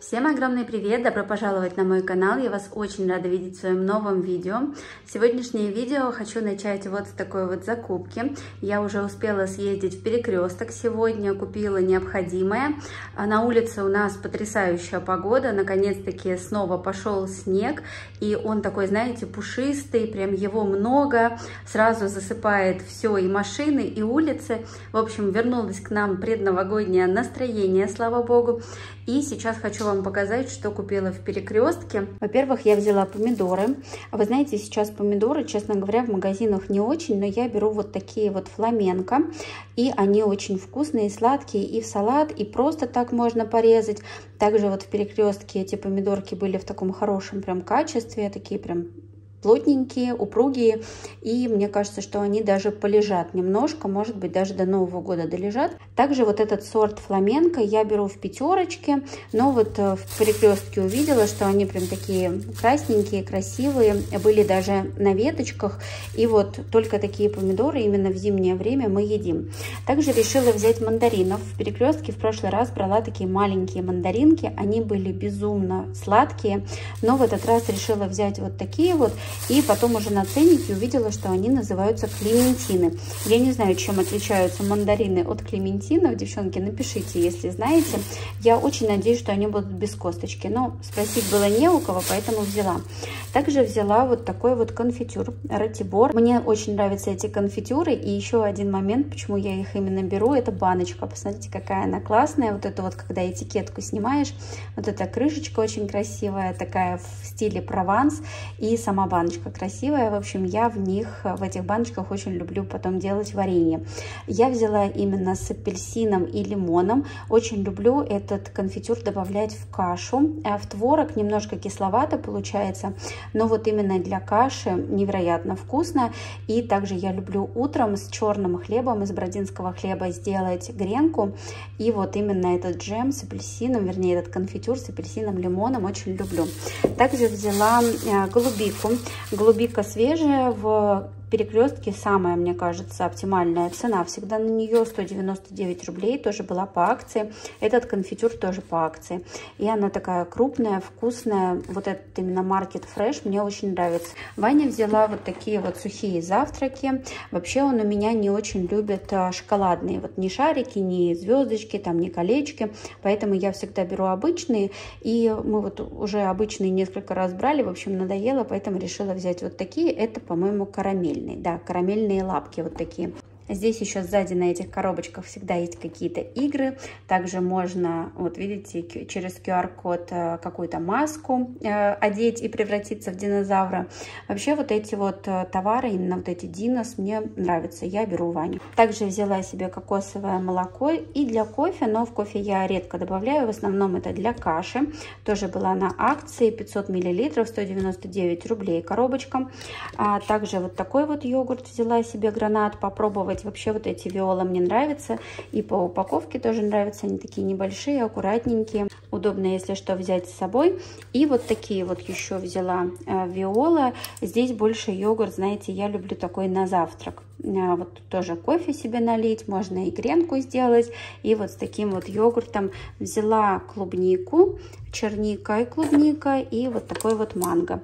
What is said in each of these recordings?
Всем огромный привет! Добро пожаловать на мой канал! Я вас очень рада видеть в своем новом видео. Сегодняшнее видео хочу начать вот с такой вот закупки. Я уже успела съездить в Перекресток сегодня, купила необходимое. На улице у нас потрясающая погода, наконец-таки снова пошел снег. И он такой, знаете, пушистый, прям его много, сразу засыпает все, и машины, и улицы. В общем, вернулось к нам предновогоднее настроение, слава богу. И сейчас хочу вам показать, что купила в Перекрестке. Во-первых, я взяла помидоры. Вы знаете, сейчас помидоры, честно говоря, в магазинах не очень, но я беру вот такие вот фламенко. И они очень вкусные, сладкие, и в салат, и просто так можно порезать. Также вот в Перекрестке эти помидорки были в таком хорошем прям качестве, такие прям плотненькие, упругие, и мне кажется, что они даже полежат немножко, может быть, даже до Нового года долежат. Также вот этот сорт фламенко я беру в пятерочке, но вот в Перекрестке увидела, что они прям такие красненькие, красивые, были даже на веточках, и вот только такие помидоры именно в зимнее время мы едим. Также решила взять мандаринов. В Перекрестке в прошлый раз брала такие маленькие мандаринки, они были безумно сладкие, но в этот раз решила взять вот такие вот. И потом уже на ценнике увидела, что они называются клементины. Я не знаю, чем отличаются мандарины от клементинов. Девчонки, напишите, если знаете. Я очень надеюсь, что они будут без косточки. Но спросить было не у кого, поэтому взяла. Также взяла вот такой вот конфитюр Ратибор. Мне очень нравятся эти конфитюры. И еще один момент, почему я их именно беру, это баночка. Посмотрите, какая она классная. Вот это вот, когда этикетку снимаешь, вот эта крышечка очень красивая, такая в стиле Прованс. И сама баночка красивая. В общем, я в этих баночках очень люблю потом делать варенье. Я взяла именно с апельсином и лимоном. Очень люблю этот конфитюр добавлять в кашу. В творог немножко кисловато получается, но вот именно для каши невероятно вкусно. И также я люблю утром с черным хлебом, из бородинского хлеба сделать гренку. И вот именно этот джем с апельсином, вернее, этот конфитюр с апельсином, лимоном очень люблю. Также взяла голубику. Голубика свежая, в Перекрестке самая, мне кажется, оптимальная цена всегда на нее, 199 рублей, тоже была по акции. Этот конфитюр тоже по акции. И она такая крупная, вкусная, вот этот именно Market Fresh мне очень нравится. Ваня взяла вот такие вот сухие завтраки. Вообще он у меня не очень любит шоколадные, вот ни шарики, ни звездочки, там, ни колечки, поэтому я всегда беру обычные. И мы вот уже обычные несколько раз брали, в общем, надоело, поэтому решила взять вот такие. Это, по-моему, карамель. Да, карамельные лапки вот такие. Здесь еще сзади на этих коробочках всегда есть какие-то игры. Также можно, вот видите, через QR-код какую-то маску одеть и превратиться в динозавра. Вообще вот эти вот товары, именно вот эти динос, мне нравятся. Я беру Ваню. Также взяла себе кокосовое молоко и для кофе, но в кофе я редко добавляю. В основном это для каши. Тоже была на акции, 500 мл, 199 рублей коробочка. Также вот такой вот йогурт взяла себе, гранат, попробовать. Вообще вот эти Виола мне нравятся, и по упаковке тоже нравятся, они такие небольшие, аккуратненькие, удобно, если что, взять с собой. И вот такие вот еще взяла Виола. Здесь больше йогурт, знаете, я люблю такой на завтрак. Вот тоже кофе себе налить, можно и гренку сделать. И вот с таким вот йогуртом взяла клубнику, черника и клубника, и вот такой вот манго.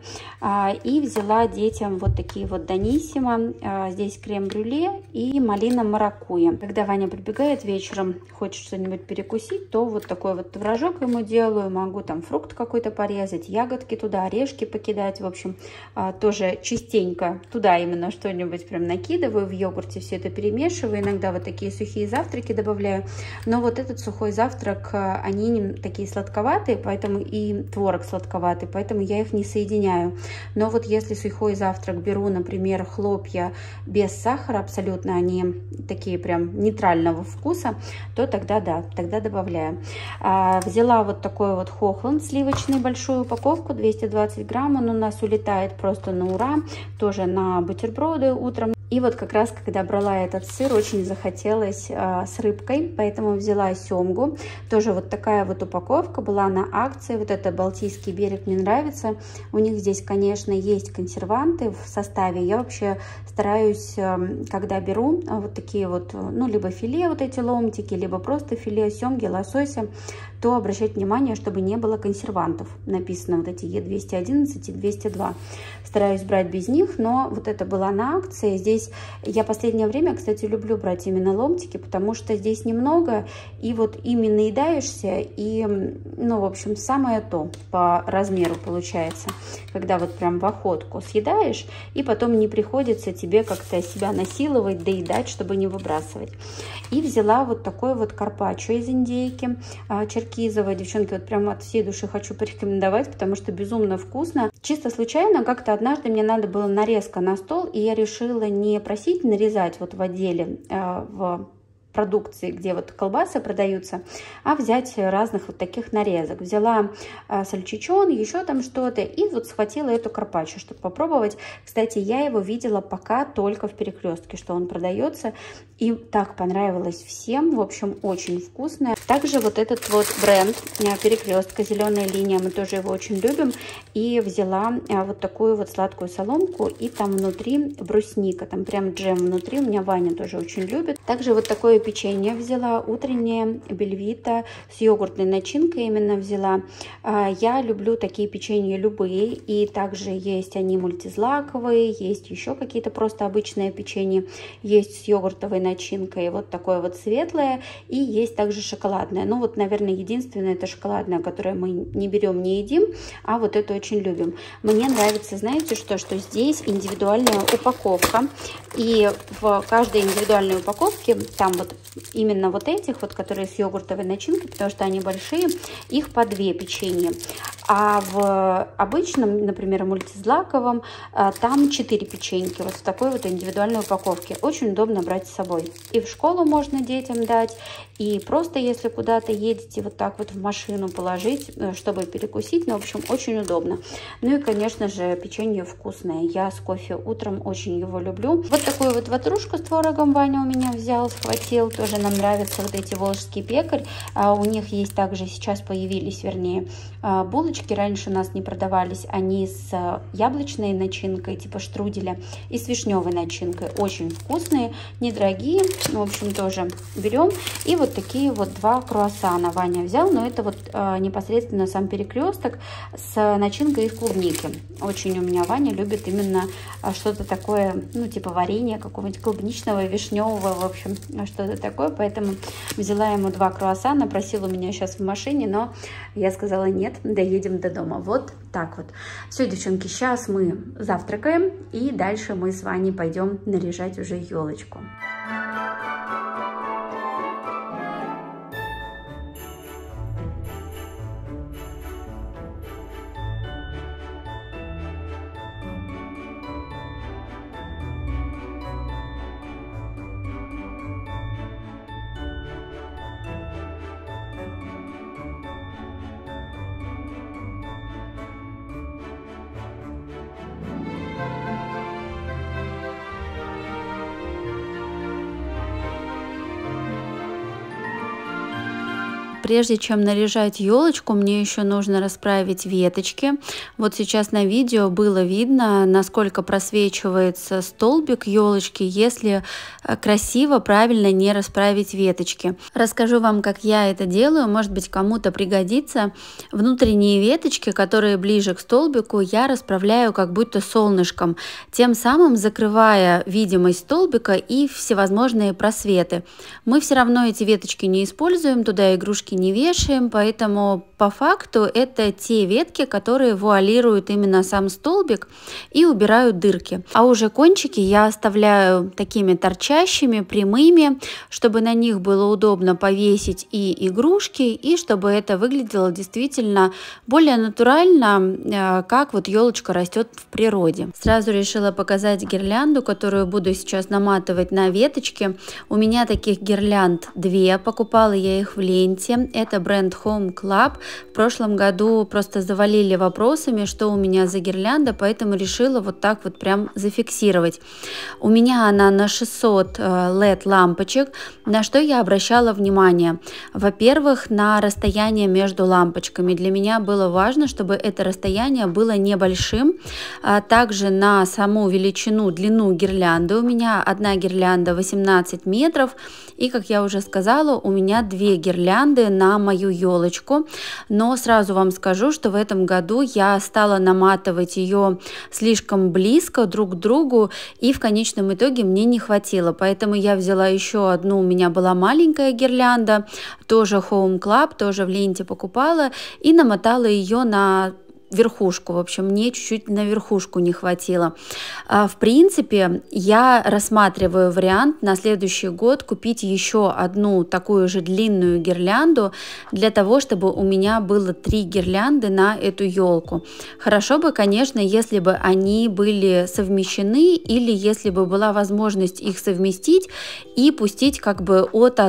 И взяла детям вот такие вот даниссимо. Здесь крем-брюле и малина маракуйя. Когда Ваня прибегает вечером, хочет что-нибудь перекусить, то вот такой вот творожок ему делаю. Могу там фрукт какой-то порезать, ягодки туда, орешки покидать. В общем, тоже частенько туда именно что-нибудь прям накидываю. В йогурте все это перемешиваю. Иногда вот такие сухие завтраки добавляю. Но вот этот сухой завтрак, они такие сладковатые, поэтому и творог сладковатый, поэтому я их не соединяю. Но вот если сухой завтрак беру, например, хлопья без сахара, абсолютно они такие прям нейтрального вкуса, то тогда да, тогда добавляю. Взяла вот такой вот хохланд сливочный, большую упаковку, 220 грамм. Он у нас улетает просто на ура, тоже на бутерброды утром. И вот как раз, когда брала этот сыр, очень захотелось с рыбкой, поэтому взяла семгу. Тоже вот такая вот упаковка была на акции. Вот это Балтийский берег мне нравится. У них здесь, конечно, есть консерванты в составе. Я вообще стараюсь, когда беру вот такие вот, ну, либо филе вот эти ломтики, либо просто филе семги, лосося, то обращать внимание, чтобы не было консервантов. Написано вот эти Е211 и 202. Стараюсь брать без них, но вот это была на акции. Здесь я последнее время, кстати, люблю брать именно ломтики, потому что здесь немного, и вот ими наедаешься, и, ну, в общем, самое то по размеру получается, когда вот прям в охотку съедаешь, и потом не приходится тебе как-то себя насиловать, доедать, чтобы не выбрасывать. И взяла вот такой вот карпаччо из индейки, черкизовой. Девчонки, вот прям от всей души хочу порекомендовать, потому что безумно вкусно. Чисто случайно как-то однажды мне надо было нарезка на стол, и я решила не просить нарезать вот в отделе в продукции, где вот колбасы продаются, а взять разных вот таких нарезок. Взяла сальчичон, еще там что-то, и вот схватила эту карпаччо, чтобы попробовать. Кстати, я его видела пока только в Перекрестке, что он продается, и так понравилось всем. В общем, очень вкусное. Также вот этот вот бренд Перекрестка, зеленая линия, мы тоже его очень любим. И взяла вот такую вот сладкую соломку, и там внутри брусника, там прям джем внутри. У меня Ваня тоже очень любит. Также вот такое печенье взяла, утреннее, Бельвита, с йогуртной начинкой именно взяла. Я люблю такие печенья любые, и также есть они мультизлаковые, есть еще какие-то просто обычные печенья, есть с йогуртовой начинкой, вот такое вот светлое, и есть также шоколадное. Ну вот, наверное, единственное это шоколадное, которое мы не берем, не едим, а вот это очень любим. Мне нравится, знаете что здесь индивидуальная упаковка, и в каждой индивидуальной упаковке там вот именно вот этих вот, которые с йогуртовой начинкой, потому что они большие, их по 2 печенья. А в обычном, например, мультизлаковом, там 4 печеньки, вот в такой вот индивидуальной упаковке. Очень удобно брать с собой. И в школу можно детям дать, и просто если куда-то едете, вот так вот в машину положить, чтобы перекусить. Ну, в общем, очень удобно. Ну и, конечно же, печенье вкусное. Я с кофе утром очень его люблю. Вот такую вот ватрушку с творогом Ваня у меня взял, схватил. Тоже нам нравятся вот эти волжский пекарь. У них есть также, сейчас появились, вернее, булочки. Раньше у нас не продавались. Они с яблочной начинкой, типа штруделя, и с вишневой начинкой. Очень вкусные, недорогие. В общем, тоже берем. И вот такие вот 2 круассана Ваня взял. Но это вот непосредственно сам Перекресток с начинкой из клубники. Очень у меня Ваня любит именно что-то такое, ну, типа варенья какого-нибудь клубничного, вишневого, в общем, что-то такое. Поэтому взяла ему 2 круассана, просил у меня сейчас в машине, но я сказала нет, доедем до дома. Вот так вот. Все, девчонки, сейчас мы завтракаем, и дальше мы с Ваней пойдем наряжать уже елочку. Прежде чем наряжать елочку, мне еще нужно расправить веточки. Вот сейчас на видео было видно, насколько просвечивается столбик елочки, если красиво, правильно не расправить веточки. Расскажу вам, как я это делаю, может быть, кому-то пригодится. Внутренние веточки, которые ближе к столбику, я расправляю как будто солнышком, тем самым закрывая видимость столбика и всевозможные просветы. Мы все равно эти веточки не используем, туда игрушки не вешаем, поэтому по факту это те ветки, которые вуалируют именно сам столбик и убирают дырки. А уже кончики я оставляю такими торчащими, прямыми, чтобы на них было удобно повесить и игрушки, и чтобы это выглядело действительно более натурально, как вот елочка растет в природе. Сразу решила показать гирлянду, которую буду сейчас наматывать на веточки. У меня таких гирлянд 2, покупала я их в ленте. гирлянды. Это бренд Home Club. В прошлом году просто завалили вопросами, что у меня за гирлянда, поэтому решила вот так вот прям зафиксировать. У меня она на 600 LED лампочек. На что я обращала внимание? Во-первых, на расстояние между лампочками. Для меня было важно, чтобы это расстояние было небольшим. Также на саму величину, длину гирлянды. У меня одна гирлянда 18 метров. И, как я уже сказала, у меня 2 гирлянды на мою елочку. Но сразу вам скажу, что в этом году я стала наматывать ее слишком близко друг к другу. И в конечном итоге мне не хватило. Поэтому я взяла еще одну. У меня была маленькая гирлянда. Тоже Home Club, тоже в ленте покупала. И намотала ее на верхушку. В общем, мне чуть-чуть на верхушку не хватило. В принципе, я рассматриваю вариант на следующий год купить еще одну такую же длинную гирлянду для того, чтобы у меня было 3 гирлянды на эту елку. Хорошо бы, конечно, если бы они были совмещены или если бы была возможность их совместить и пустить как бы от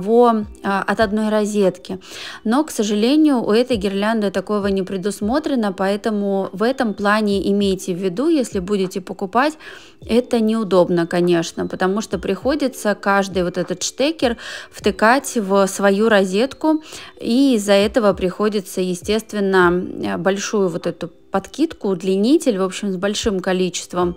одной розетки. Но, к сожалению, у этой гирлянды такого не предусмотрено, поэтому в этом плане имейте в виду, если будете покупать, это неудобно, конечно, потому что приходится каждый вот этот штекер втыкать в свою розетку, и из-за этого приходится, естественно, большую вот эту подкидку, удлинитель, в общем, с большим количеством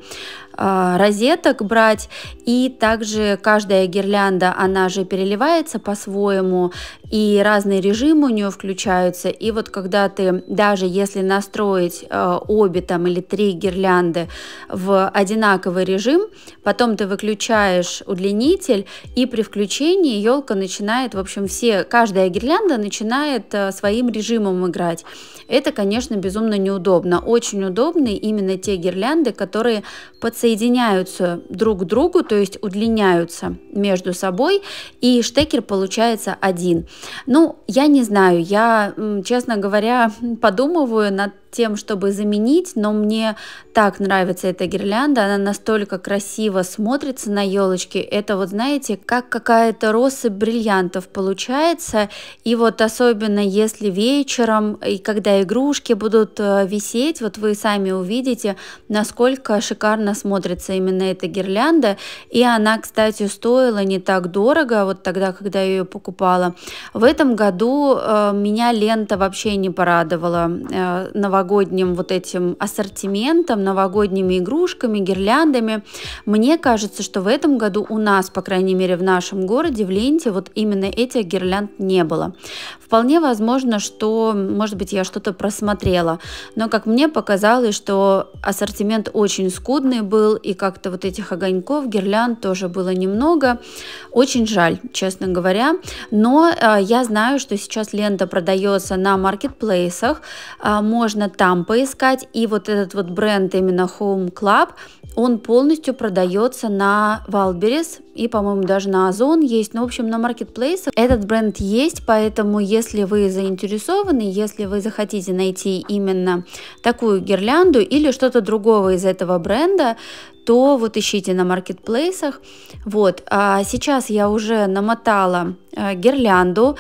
розеток брать. И также каждая гирлянда, она же переливается по-своему, и разные режимы у нее включаются. И вот когда ты, даже если настроить обе там или 3 гирлянды в одинаковый режим, потом ты выключаешь удлинитель, и при включении елка начинает, в общем, каждая гирлянда начинает своим режимом играть. Это, конечно, безумно неудобно. Очень удобны именно те гирлянды, которые подсоединяются друг к другу, то есть удлиняются между собой, и штекер получается один. Ну, я не знаю, я, честно говоря, подумываю над тем, чтобы заменить, но мне так нравится эта гирлянда, она настолько красиво смотрится на елочке, это вот, знаете, как какая-то россыпь бриллиантов получается, и вот особенно если вечером, и когда игрушки будут висеть, вот вы сами увидите, насколько шикарно смотрится именно эта гирлянда, и она, кстати, стоила не так дорого, вот тогда, когда я ее покупала. В этом году меня лента вообще не порадовала новогодним вот этим ассортиментом, новогодними игрушками, гирляндами. Мне кажется, что в этом году у нас, по крайней мере в нашем городе, в ленте, вот именно этих гирлянд не было. Вполне возможно, что, может быть, я что-то просмотрела, но как мне показалось, что ассортимент очень скудный был, и как-то вот этих огоньков, гирлянд тоже было немного. Очень жаль, честно говоря, но я знаю, что сейчас лента продается на маркетплейсах, можно там поискать, и вот этот вот бренд именно Home Club, он полностью продается на Wildberries и, по-моему, даже на Озон есть. Ну, в общем, на маркетплейсах этот бренд есть, поэтому, если вы заинтересованы, если вы захотите найти именно такую гирлянду или что-то другого из этого бренда, то вот ищите на маркетплейсах. Вот, а сейчас я уже намотала гирлянду.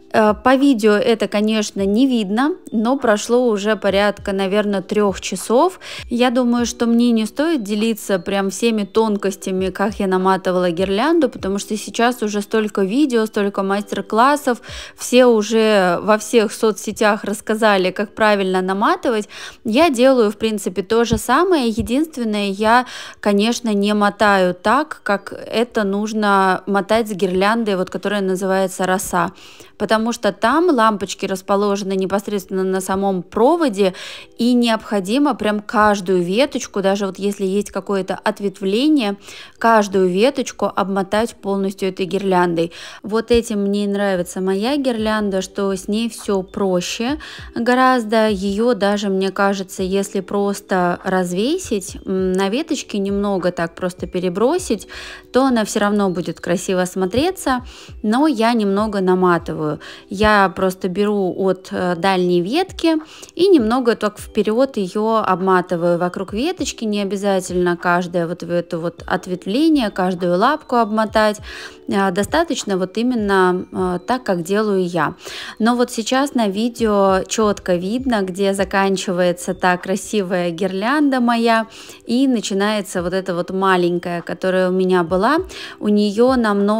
По видео это, конечно, не видно, но прошло уже порядка, наверное, 3 часов. Я думаю, что мне не стоит делиться прям всеми тонкостями, как я наматывала гирлянду, потому что сейчас уже столько видео, столько мастер-классов, все уже во всех соцсетях рассказали, как правильно наматывать. Я делаю, в принципе, то же самое. Единственное, я, конечно, не мотаю так, как это нужно мотать с гирляндой, вот, которая называется роса. Потому что там лампочки расположены непосредственно на самом проводе, и необходимо прям каждую веточку, даже вот если есть какое-то ответвление, каждую веточку обмотать полностью этой гирляндой. Вот этим мне и нравится моя гирлянда, что с ней все проще гораздо. Ее даже, мне кажется, если просто развесить на веточке, немного так просто перебросить, то она все равно будет красиво смотреться, но я немного наматываю. я просто беру от дальней ветки и немного так вперед ее обматываю вокруг веточки, не обязательно каждое вот это вот ответвление, каждую лапку обмотать, достаточно вот именно так, как делаю я. Но вот сейчас на видео четко видно, где заканчивается та красивая гирлянда моя и начинается вот эта вот маленькая, которая у меня была. У нее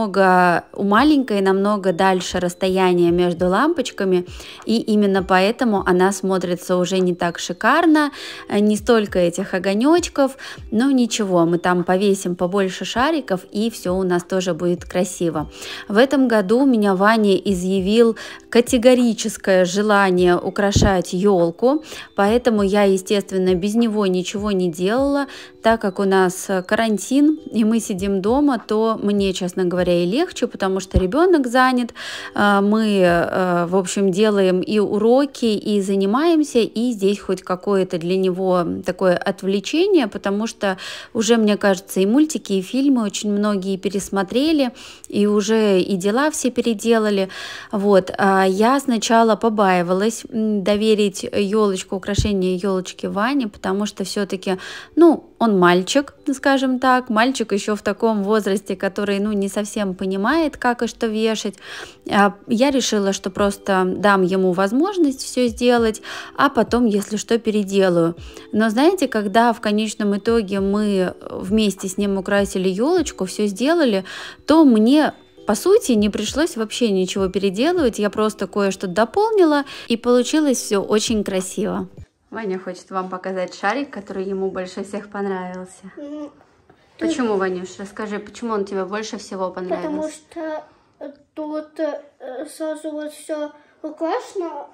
у маленькой намного дальше расстояние между лампочками, и именно поэтому она смотрится уже не так шикарно, не столько этих огонечков, но ничего, мы там повесим побольше шариков, и все у нас тоже будет красиво. В этом году меня Ваня изъявил категорическое желание украшать елку, поэтому я, естественно, без него ничего не делала. Так как у нас карантин и мы сидим дома, то мне, честно говоря, и легче, потому что ребенок занят, мы, в общем, делаем и уроки, и занимаемся, и здесь хоть какое-то для него такое отвлечение, потому что уже, мне кажется, и мультики, и фильмы очень многие пересмотрели, и уже и дела все переделали. Вот. Я сначала побаивалась доверить елочку, украшение елочки Ване, потому что все-таки, он мальчик, скажем так, мальчик еще в таком возрасте, который, не совсем понимает, как и что вешать. Я решила, что просто дам ему возможность все сделать, а потом, если что, переделаю. Но знаете, когда в конечном итоге мы вместе с ним украсили елочку, все сделали, то мне, по сути, не пришлось вообще ничего переделывать, я просто кое-что дополнила, и получилось все очень красиво. Ваня хочет вам показать шарик, который ему больше всех понравился. Почему, Ванюш? Расскажи, почему он тебе больше всего понравился? Потому что тут сразу вот все украшено,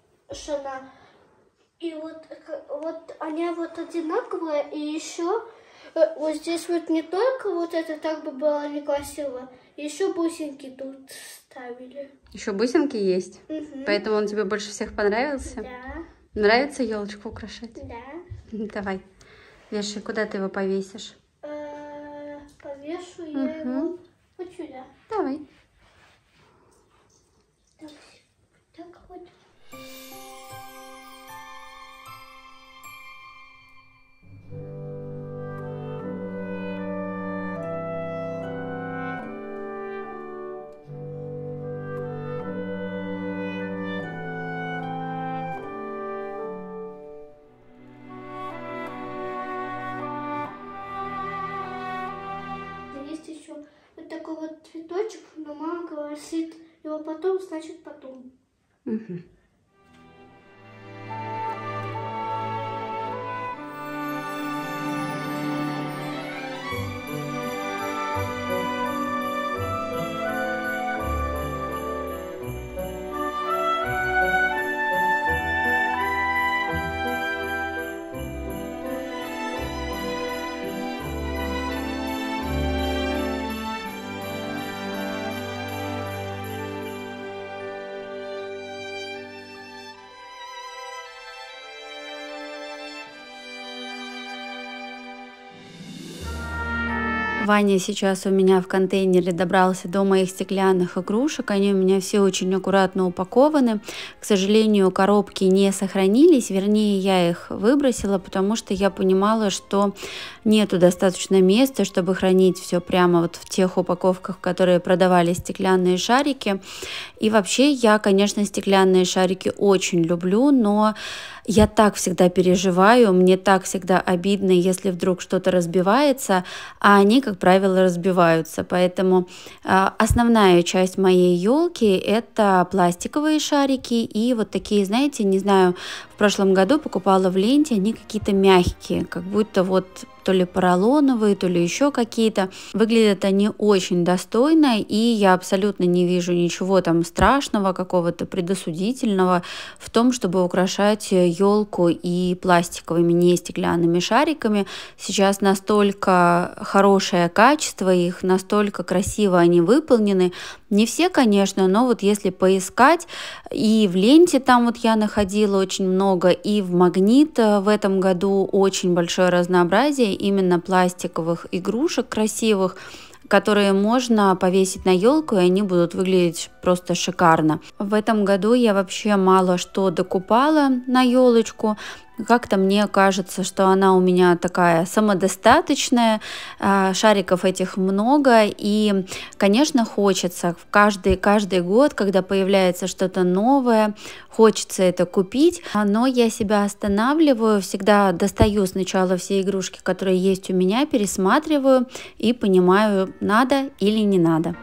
и вот они вот одинаковые, и еще вот здесь вот не только вот это так бы было некрасиво, еще бусинки тут ставили. Еще бусинки есть? Угу. Поэтому он тебе больше всех понравился? Да. Нравится елочку украшать? Да. Давай, вешай, куда ты его повесишь? Повешу я его вот сюда. Давай. Так вот. Есть еще вот такой вот цветочек, но мама говорит, его потом, значит потом. Угу. Ваня сейчас у меня в контейнере добрался до моих стеклянных игрушек. Они у меня все очень аккуратно упакованы. К сожалению, коробки не сохранились, вернее, я их выбросила, потому что я понимала, что нету достаточно места, чтобы хранить все прямо вот в тех упаковках, в которые продавали стеклянные шарики. И вообще я, конечно, стеклянные шарики очень люблю, но я так всегда переживаю, мне так всегда обидно, если вдруг что-то разбивается, а они, как правило, разбиваются. Поэтому основная часть моей елки это пластиковые шарики и вот такие, знаете, не знаю, в прошлом году покупала в ленте, они какие-то мягкие, как будто вот то ли поролоновые, то ли еще какие-то. Выглядят они очень достойно, и я абсолютно не вижу ничего там страшного, какого-то предосудительного в том, чтобы украшать елку и пластиковыми, не стеклянными шариками. Сейчас настолько хорошее качество их, настолько красиво они выполнены. Не все, конечно, но вот если поискать, и в ленте там вот я находила очень много, и в Магнит в этом году очень большое разнообразие именно пластиковых игрушек красивых, которые можно повесить на елку, и они будут выглядеть просто шикарно. В этом году я вообще мало что докупала на елочку. Как-то мне кажется, что она у меня такая самодостаточная, шариков этих много, и, конечно, хочется каждый год, когда появляется что-то новое, хочется это купить, но я себя останавливаю, всегда достаю сначала все игрушки, которые есть у меня, пересматриваю и понимаю, надо или не надо.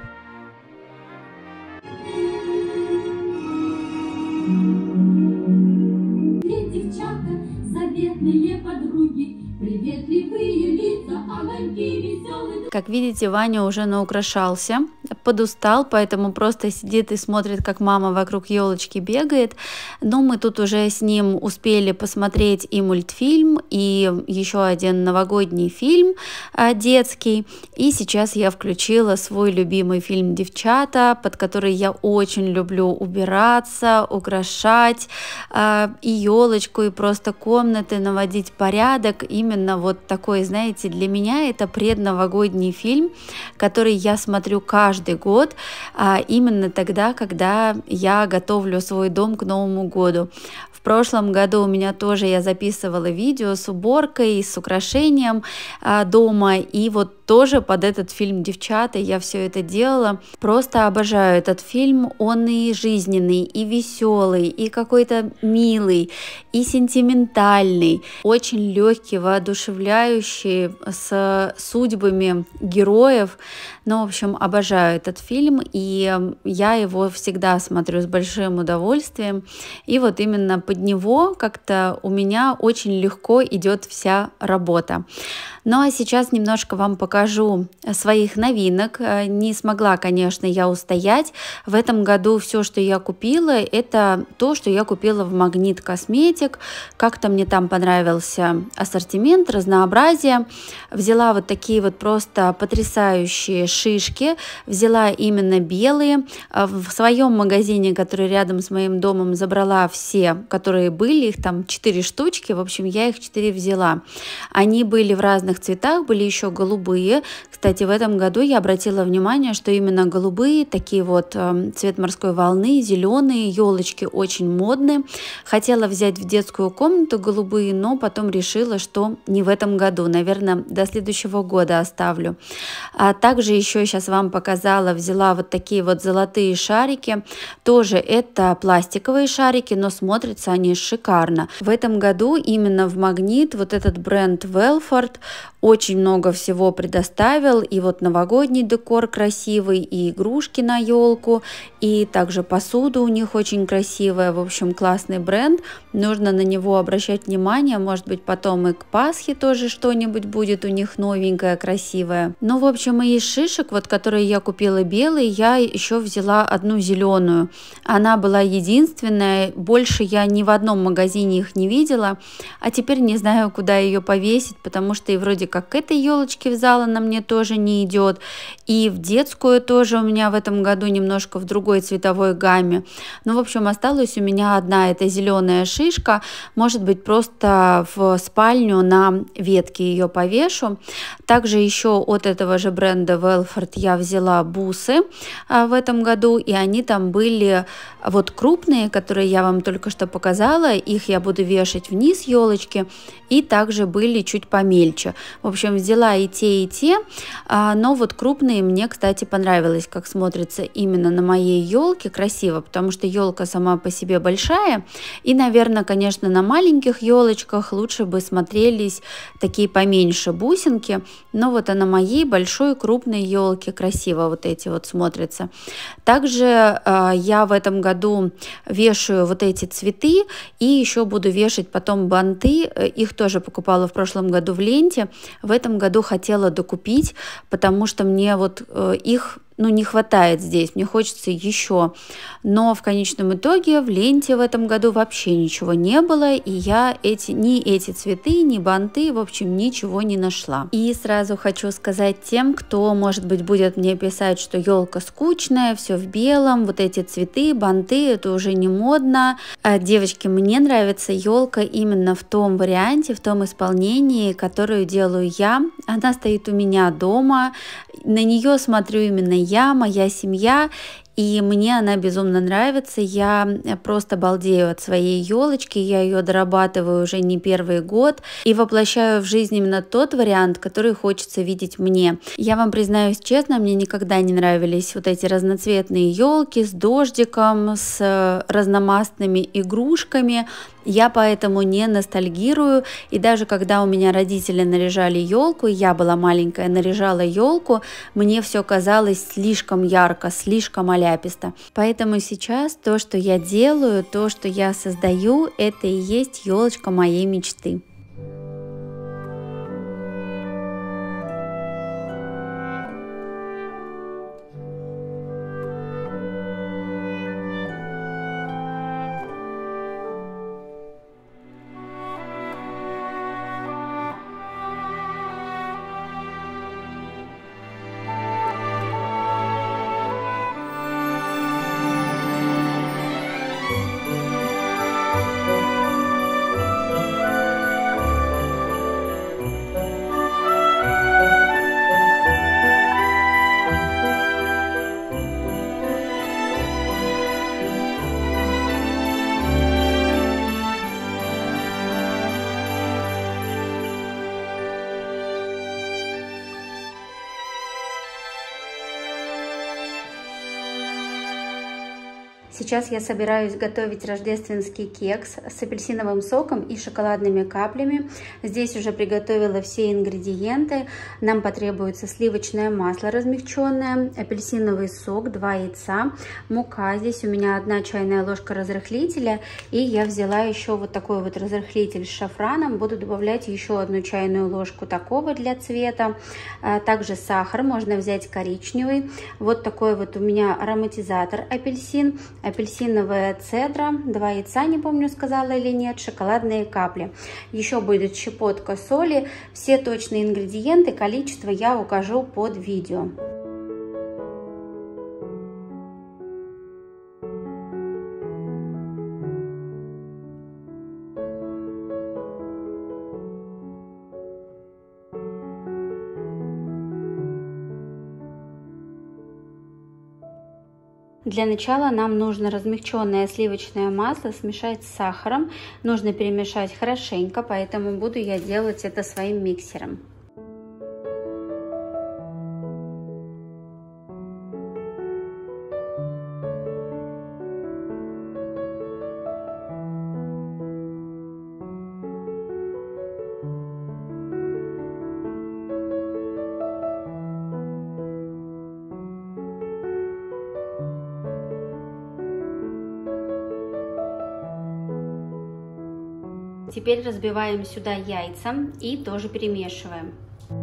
Подруги, приветливые лица, огоньки веселые. Как видите, Ваня уже наукрашался, подустал, поэтому просто сидит и смотрит, как мама вокруг елочки бегает. Но мы тут уже с ним успели посмотреть и мультфильм, и еще один новогодний фильм детский. И сейчас я включила свой любимый фильм «Девчата», под который я очень люблю убираться, украшать и елочку, и просто комнаты, наводить порядок. Именно вот такой, знаете, для меня это предновогодний фильм, который я смотрю каждый год, именно тогда, когда я готовлю свой дом к Новому году. В прошлом году у меня тоже я записывала видео с уборкой, с украшением дома, и вот тоже под этот фильм «Девчата» я все это делала. Просто обожаю этот фильм, он и жизненный, и веселый, и какой-то милый, и сентиментальный, очень легкий, воодушевляющий, с судьбами героев. Ну, в общем, обожаю этот фильм, и я его всегда смотрю с большим удовольствием. И вот именно под него как-то у меня очень легко идет вся работа. Ну а сейчас немножко вам покажу своих новинок. Не смогла, конечно, я устоять. В этом году все, что я купила, это то, что я купила в Магнит Косметик. Как-то мне там понравился ассортимент, разнообразие. Взяла вот такие вот просто потрясающие шишки. Взяла именно белые. В своем магазине, который рядом с моим домом, забрала все, которые были. Их там 4 штучки. В общем, я их 4 взяла. Они были в разных цветах, были еще голубые. Кстати, в этом году я обратила внимание, что именно голубые, такие вот цвет морской волны, зеленые, елочки очень модные. Хотела взять в детскую комнату голубые, но потом решила, что не в этом году, наверное, до следующего года оставлю. А также еще сейчас вам показала, взяла вот такие вот золотые шарики. Тоже это пластиковые шарики, но смотрятся они шикарно. В этом году именно в Магнит вот этот бренд Welford очень много всего предоставил, и вот новогодний декор красивый, и игрушки на елку, и также посуда у них очень красивая. В общем, классный бренд, нужно на него обращать внимание, может быть, потом и к Пасхе тоже что-нибудь будет у них новенькое, красивое. Ну, в общем, и из шишек, вот которые я купила белые, я еще взяла одну зеленую. Она была единственная, больше я ни в одном магазине их не видела, а теперь не знаю, куда ее повесить, потому что и вроде как к этой елочке в зал она мне тоже не идет, и в детскую тоже у меня в этом году немножко в другой цветовой гамме. Ну, в общем, осталась у меня одна эта зеленая шишка, может быть, просто в спальню на ветке ее повешу. Также еще от этого же бренда Welford я взяла бусы в этом году, и они там были вот крупные, которые я вам только что показала, их я буду вешать вниз елочки, и также были чуть помельче. В общем, взяла и те, но вот крупные мне, кстати, понравилось, как смотрится именно на моей елке, красиво, потому что елка сама по себе большая, и, наверное, конечно, на маленьких елочках лучше бы смотрелись такие поменьше бусинки, но вот на моей большой крупной елке красиво вот эти вот смотрятся. Также я в этом году вешаю вот эти цветы, и еще буду вешать потом банты, их тоже покупала в прошлом году в ленте, в этом году хотела докупить, потому что мне вот их не хватает здесь, мне хочется еще. Но в конечном итоге в ленте в этом году вообще ничего не было, и я ни эти цветы, ни банты, в общем, ничего не нашла. И сразу хочу сказать тем, кто, может быть, будет мне писать, что елка скучная, все в белом, вот эти цветы, банты, это уже не модно. Девочки, мне нравится елка именно в том варианте, в том исполнении, которую делаю я. Она стоит у меня дома, на нее смотрю именно я, моя семья, и мне она безумно нравится. Я просто балдею от своей елочки, я ее дорабатываю уже не первый год и воплощаю в жизнь именно тот вариант, который хочется видеть мне. Я вам признаюсь честно, мне никогда не нравились вот эти разноцветные елки с дождиком, с разномастными игрушками. Я поэтому не ностальгирую, и даже когда у меня родители наряжали елку, я была маленькая, наряжала елку, мне все казалось слишком ярко, слишком аляписто. Поэтому сейчас то, что я делаю, то, что я создаю, это и есть елочка моей мечты. Сейчас я собираюсь готовить рождественский кекс с апельсиновым соком и шоколадными каплями. Здесь уже приготовила все ингредиенты. Нам потребуется сливочное масло размягченное, апельсиновый сок, 2 яйца, мука. Здесь у меня 1 чайная ложка разрыхлителя. И я взяла еще вот такой вот разрыхлитель с шафраном. Буду добавлять еще 1 чайную ложку такого для цвета. Также сахар, можно взять коричневый. Вот такой вот у меня ароматизатор апельсин. Апельсиновая цедра, 2 яйца, не помню, сказала или нет, шоколадные капли. Еще будет щепотка соли. Все точные ингредиенты, количество я укажу под видео. Для начала нам нужно размягченное сливочное масло смешать с сахаром. Нужно перемешать хорошенько, поэтому буду я делать это своим миксером. Теперь разбиваем сюда яйца и тоже перемешиваем.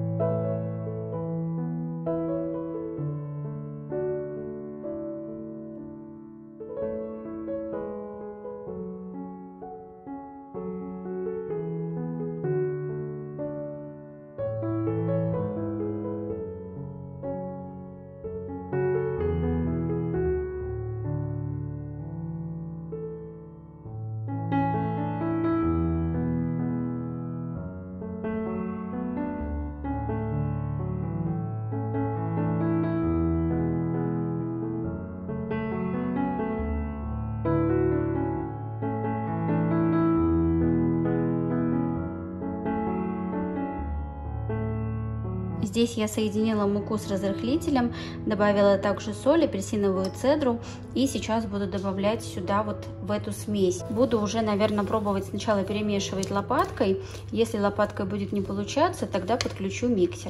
Здесь я соединила муку с разрыхлителем, добавила также соль, апельсиновую цедру и сейчас буду добавлять сюда вот в эту смесь. Буду уже, наверное, пробовать сначала перемешивать лопаткой. Если лопаткой будет не получаться, тогда подключу миксер.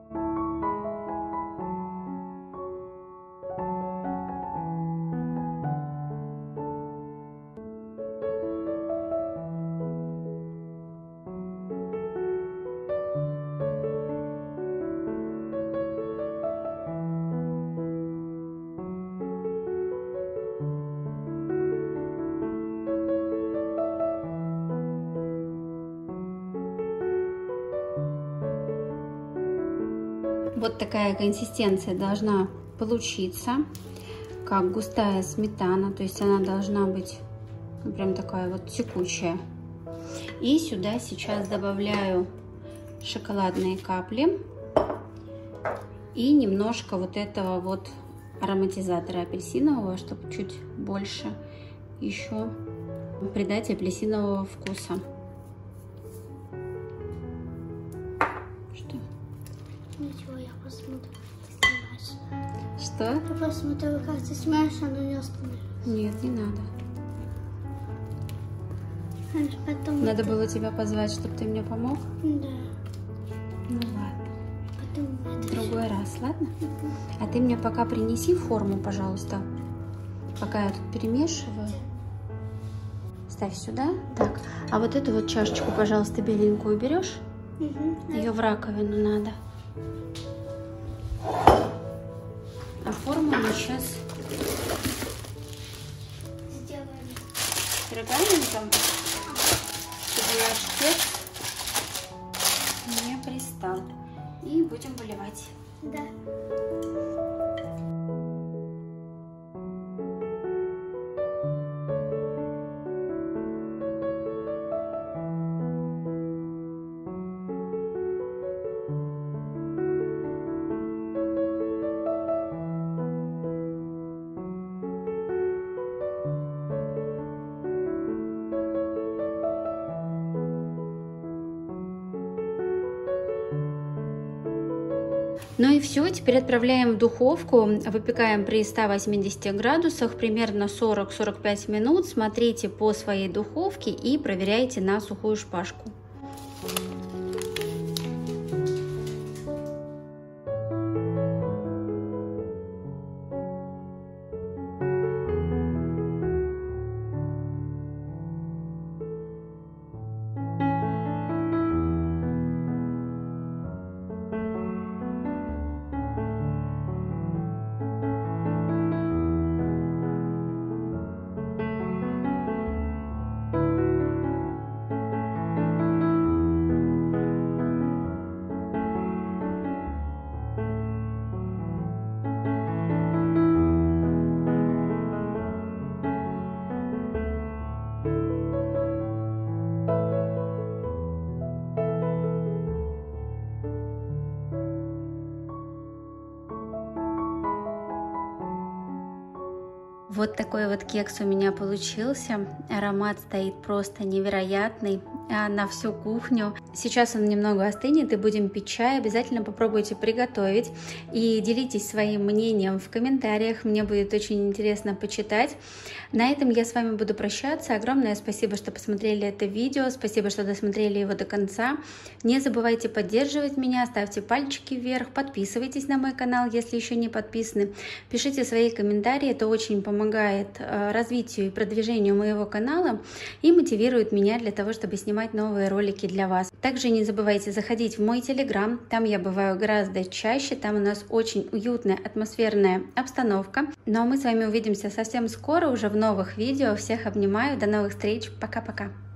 Вот такая консистенция должна получиться, как густая сметана, то есть она должна быть прям такая вот текучая. И сюда сейчас добавляю шоколадные капли. И немножко вот этого вот ароматизатора апельсинового, чтобы чуть больше еще придать апельсинового вкуса. Что? Ничего, я посмотрю, как ты снимаешь. Что? Я посмотрю, как ты снимаешь, оно не остановится. Нет, не надо. Потом Надо было тебя позвать, чтобы ты мне помог? Да. Ну ладно. Потом В другой раз, ладно? А ты мне пока принеси форму, пожалуйста. Пока я тут перемешиваю. Ставь сюда. Так, а вот эту вот чашечку, пожалуйста, беленькую берешь? Ее в раковину надо. А форму мы сейчас сделаем. пергаментом, чтобы наш текст не пристал. И будем выливать. Да. Ну и все, теперь отправляем в духовку, выпекаем при 180 градусах примерно 40-45 минут. Смотрите по своей духовке и проверяйте на сухую шпажку. Вот такой вот кекс у меня получился. Аромат стоит просто невероятный на всю кухню. Сейчас он немного остынет и будем пить чай. Обязательно попробуйте приготовить и делитесь своим мнением в комментариях. Мне будет очень интересно почитать. На этом я с вами буду прощаться. Огромное спасибо, что посмотрели это видео. Спасибо, что досмотрели его до конца. Не забывайте поддерживать меня, ставьте пальчики вверх, подписывайтесь на мой канал, если еще не подписаны. Пишите свои комментарии, это очень помогает развитию и продвижению моего канала и мотивирует меня для того, чтобы снимать новые ролики для вас. Также не забывайте заходить в мой телеграм, там я бываю гораздо чаще, там у нас очень уютная атмосферная обстановка. Ну а мы с вами увидимся совсем скоро, уже в новых видео. Всех обнимаю, до новых встреч, пока-пока!